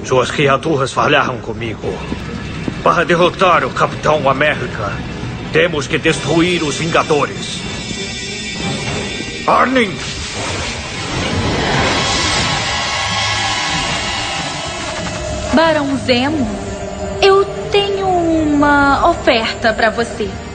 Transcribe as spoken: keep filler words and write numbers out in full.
Suas criaturas falharam comigo. Para derrotar o Capitão América, temos que destruir os Vingadores. Arnim! Barão Zemo, eu tenho uma oferta para você.